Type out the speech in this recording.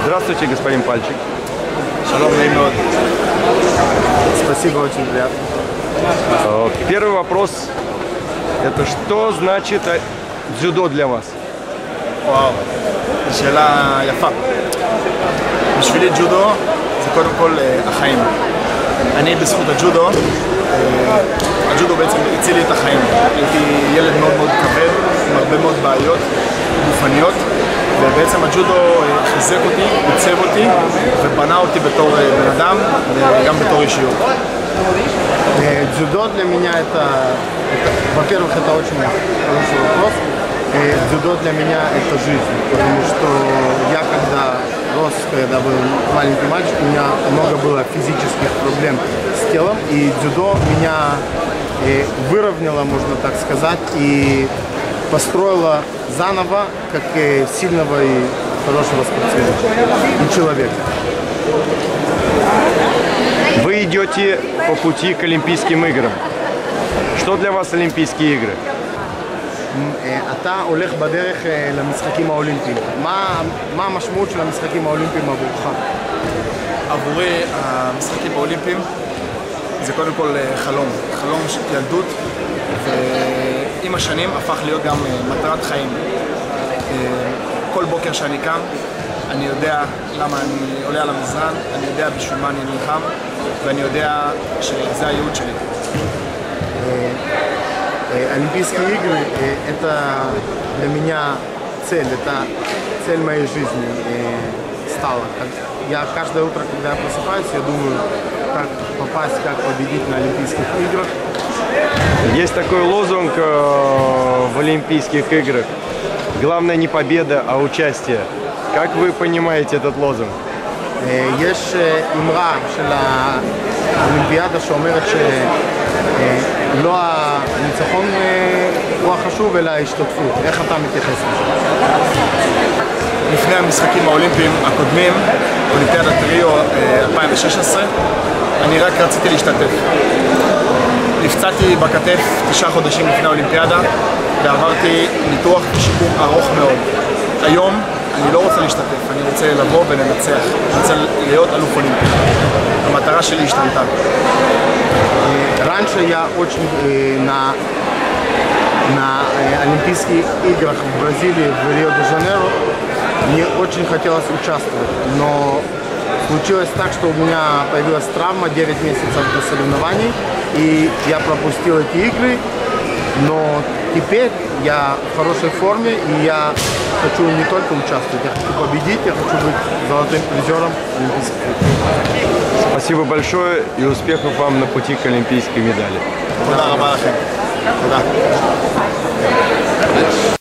Здравствуйте, господин Пальчик. Шалом, неймод. Спасибо, очень приятно. Первый вопрос. Это что значит дзюдо для вас? וואו, זו שאלה יפה. בשבילי ג'ודו זה קודם כל החיים. אני בזכות הג'ודו, הג'ודו בעצם הציל לי את החיים. הייתי ילד מאוד מאוד כבד, עם הרבה מאוד בעיות גופניות, ובעצם הג'ודו חיזק אותי, עיצב אותי, ובנה אותי בתור בן אדם וגם בתור אישיות. Дзюдо для меня это, во-первых, это очень хороший вопрос. Дзюдо для меня это жизнь, потому что я когда был маленький мальчик, у меня много было физических проблем с телом, и дзюдо меня выровняло, можно так сказать, и построило заново как сильного и хорошего спортсмена и человека. Вы идете по пути к Олимпийским играм. Что для вас Олимпийские игры? אתה הולך בדרך למשחקים האולימפיים. מה המשמעות של המשחקים האולימפיים עבורך? עבורי המשחקים האולימפיים זה קודם כל חלום, חלום של ילדות, ועם השנים הפך להיות גם מטרת חיים. כל בוקר שאני קם, אני יודע למה אני עולה על המזרן, אני יודע בשביל מה אני נלחם, ואני יודע שזה הייעוד שלי. Олимпийские игры – это для меня цель, это цель моей жизни стала. Я каждое утро, когда я просыпаюсь, я думаю, как попасть, как победить на Олимпийских играх. Есть такой лозунг в Олимпийских играх. Главное не победа, а участие. Как вы понимаете этот лозунг? יש אמרה של האולימפיאדה שאומרת שלא הניצחון הוא החשוב אלא ההשתתפות. איך אתה מתייחס לזה? לפני המשחקים האולימפיים הקודמים, אולימפיאדת ריו 2016, אני רק רציתי להשתתף. נפצעתי בכתף 9 חודשים לפני האולימפיאדה ועברתי ניתוח ושיקום ארוך מאוד. היום אני לא רוצה להשתתף, אני רוצה לבוא ולנצח, אני רוצה להיות אלוף אולימפי. המטרה שלי השתנתה. Раньше я очень на Олимпийских играх в Бразилии, в Рио-де-Жанейро, мне очень хотелось участвовать, но случилось так, что у меня появилась травма 9 месяцев до соревнований, и я пропустил эти игры, но теперь я в хорошей форме, и я хочу не только участвовать, я хочу победить, я хочу быть золотым призером Олимпийских игр. Спасибо большое и успехов вам на пути к олимпийской медали. תודה רבה לכם. תודה.